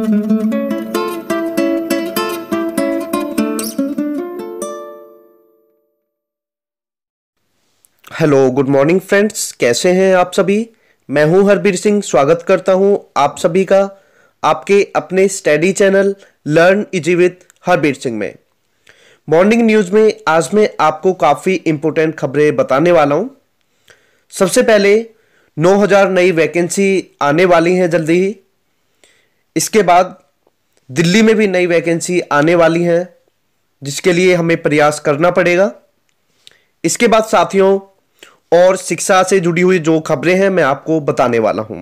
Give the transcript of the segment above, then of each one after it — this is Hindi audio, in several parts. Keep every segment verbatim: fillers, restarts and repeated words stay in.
हेलो, गुड मॉर्निंग फ्रेंड्स, कैसे हैं आप सभी। मैं हूं हरबीर सिंह, स्वागत करता हूं आप सभी का आपके अपने study channel learn easy with Harbir Singh में। मॉर्निंग न्यूज़ में आज मैं आपको काफ़ी इंपॉर्टेंट खबरें बताने वाला हूं। सबसे पहले नौ हज़ार नई वैकेंसी आने वाली हैं जल्दी ही। इसके बाद दिल्ली में भी नई वैकेंसी आने वाली हैं, जिसके लिए हमें प्रयास करना पड़ेगा। इसके बाद साथियों, और शिक्षा से जुड़ी हुई जो खबरें हैं मैं आपको बताने वाला हूं।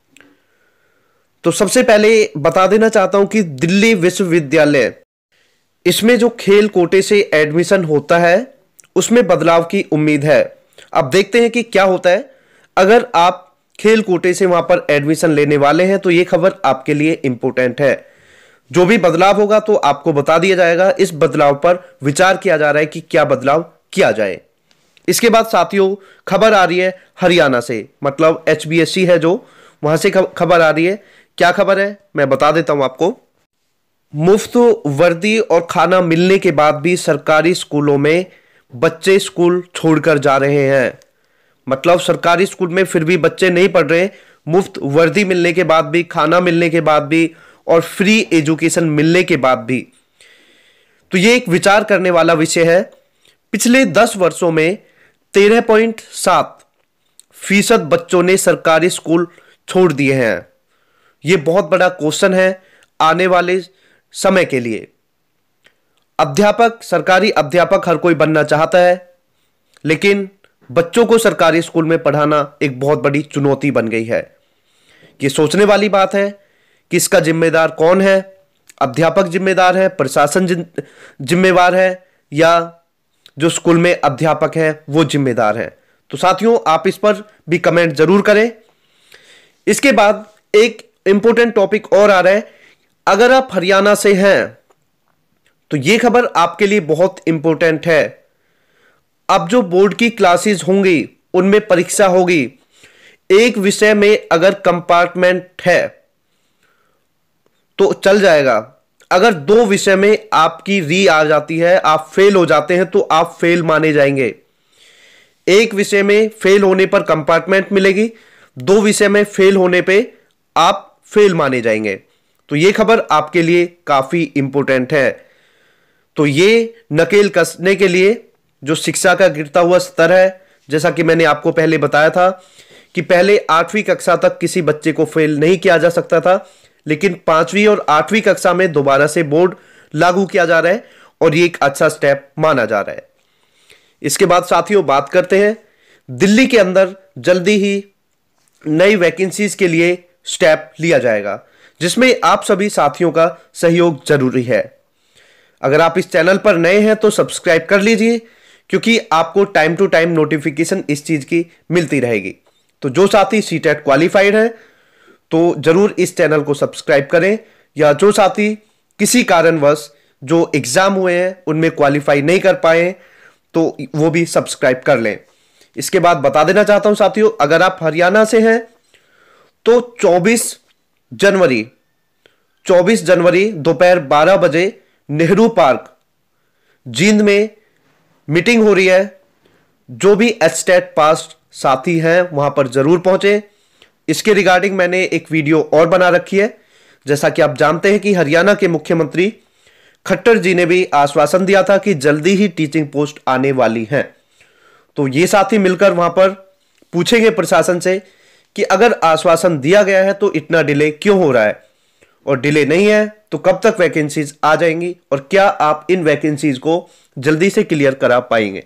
तो सबसे पहले बता देना चाहता हूं कि दिल्ली विश्वविद्यालय, इसमें जो खेल कोटे से एडमिशन होता है उसमें बदलाव की उम्मीद है। अब देखते हैं कि क्या होता है। अगर आप खेल कोटे से वहां पर एडमिशन लेने वाले हैं तो यह खबर आपके लिए इंपॉर्टेंट है। जो भी बदलाव होगा तो आपको बता दिया जाएगा। इस बदलाव पर विचार किया जा रहा है कि क्या बदलाव किया जाए। इसके बाद साथियों, खबर आ रही है हरियाणा से, मतलब एच बी एस सी है जो, वहां से खबर आ रही है। क्या खबर है मैं बता देता हूं आपको। मुफ्त वर्दी और खाना मिलने के बाद भी सरकारी स्कूलों में बच्चे स्कूल छोड़कर जा रहे हैं। मतलब सरकारी स्कूल में फिर भी बच्चे नहीं पढ़ रहे, मुफ्त वर्दी मिलने के बाद भी, खाना मिलने के बाद भी और फ्री एजुकेशन मिलने के बाद भी। तो ये एक विचार करने वाला विषय है। पिछले दस वर्षों में तेरह पॉइंट सात फीसद बच्चों ने सरकारी स्कूल छोड़ दिए हैं। यह बहुत बड़ा क्वेश्चन है आने वाले समय के लिए। अध्यापक, सरकारी अध्यापक हर कोई बनना चाहता है, लेकिन बच्चों को सरकारी स्कूल में पढ़ाना एक बहुत बड़ी चुनौती बन गई है। यह सोचने वाली बात है कि इसका जिम्मेदार कौन है। अध्यापक जिम्मेदार है, प्रशासन जिम्मेवार है, या जो स्कूल में अध्यापक हैं वो जिम्मेदार हैं। तो साथियों, आप इस पर भी कमेंट जरूर करें। इसके बाद एक इंपॉर्टेंट टॉपिक और आ रहा है। अगर आप हरियाणा से हैं तो यह खबर आपके लिए बहुत इंपॉर्टेंट है। अब जो बोर्ड की क्लासेस होंगी उनमें परीक्षा होगी। एक विषय में अगर कंपार्टमेंट है तो चल जाएगा। अगर दो विषय में आपकी री आ जाती है, आप फेल हो जाते हैं, तो आप फेल माने जाएंगे। एक विषय में फेल होने पर कंपार्टमेंट मिलेगी, दो विषय में फेल होने पे आप फेल माने जाएंगे। तो यह खबर आपके लिए काफी इंपॉर्टेंट है। तो ये नकेल कसने के लिए जो शिक्षा का गिरता हुआ स्तर है, जैसा कि मैंने आपको पहले बताया था कि पहले आठवीं कक्षा तक किसी बच्चे को फेल नहीं किया जा सकता था, लेकिन पांचवी और आठवीं कक्षा में दोबारा से बोर्ड लागू किया जा रहा है और ये एक अच्छा स्टेप माना जा रहा है। इसके बाद साथियों, बात करते हैं दिल्ली के अंदर जल्दी ही नई वैकेंसीज के लिए स्टेप लिया जाएगा, जिसमें आप सभी साथियों का सहयोग जरूरी है। अगर आप इस चैनल पर नए हैं तो सब्सक्राइब कर लीजिए, क्योंकि आपको टाइम टू टाइम नोटिफिकेशन इस चीज की मिलती रहेगी। तो जो साथी सी टेट क्वालिफाइड है तो जरूर इस चैनल को सब्सक्राइब करें, या जो साथी किसी कारणवश जो एग्जाम हुए हैं उनमें क्वालिफाई नहीं कर पाए तो वो भी सब्सक्राइब कर लें। इसके बाद बता देना चाहता हूं साथियों, अगर आप हरियाणा से हैं तो चौबीस जनवरी चौबीस जनवरी दोपहर बारह बजे नेहरू पार्क जींद में मीटिंग हो रही है। जो भी एचटेट पास साथी हैं वहां पर जरूर पहुंचे। इसके रिगार्डिंग मैंने एक वीडियो और बना रखी है। जैसा कि आप जानते हैं कि हरियाणा के मुख्यमंत्री खट्टर जी ने भी आश्वासन दिया था कि जल्दी ही टीचिंग पोस्ट आने वाली हैं। तो ये साथी मिलकर वहां पर पूछेंगे प्रशासन से कि अगर आश्वासन दिया गया है तो इतना डिले क्यों हो रहा है, और डिले नहीं है तो कब तक वैकेंसीज आ जाएंगी, और क्या आप इन वैकेंसीज को जल्दी से क्लियर करा पाएंगे।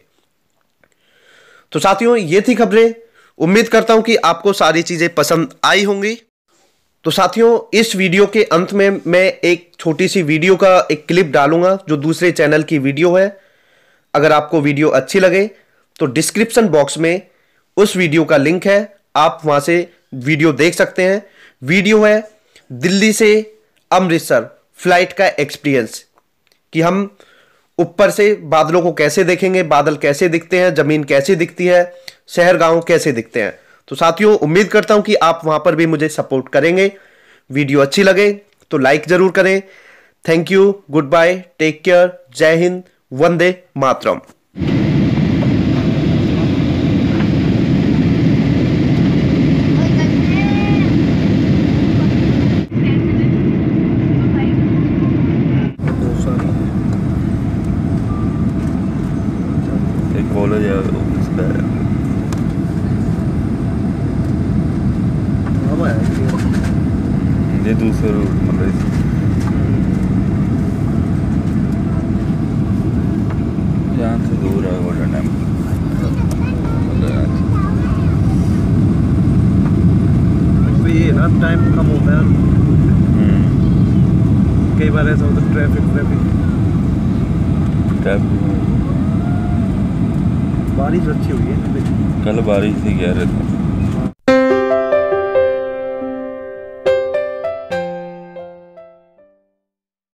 तो साथियों, ये थी खबरें। उम्मीद करता हूं कि आपको सारी चीजें पसंद आई होंगी। तो साथियों, इस वीडियो के अंत में मैं एक छोटी सी वीडियो का एक क्लिप डालूंगा जो दूसरे चैनल की वीडियो है। अगर आपको वीडियो अच्छी लगे तो डिस्क्रिप्शन बॉक्स में उस वीडियो का लिंक है, आप वहां से वीडियो देख सकते हैं। वीडियो है दिल्ली से अमृतसर फ्लाइट का एक्सपीरियंस, कि हम ऊपर से बादलों को कैसे देखेंगे, बादल कैसे दिखते हैं, जमीन कैसे दिखती है, शहर गांव कैसे दिखते हैं। तो साथियों, उम्मीद करता हूं कि आप वहां पर भी मुझे सपोर्ट करेंगे। वीडियो अच्छी लगे तो लाइक जरूर करें। Thank you, good bye, take care, जय हिंद, वंदे मातरम। कॉलेज है उसका ये दूसरे रूट मतलब यहाँ से दूर है गोल्डन टेम्पल। ये ना टाइम कम होता है, कई बार ऐसा होता है ट्रैफिक ट्रैफिक ट्रैफिक बारिश अच्छी हुई है, कल बारिश ही कह रहे थे।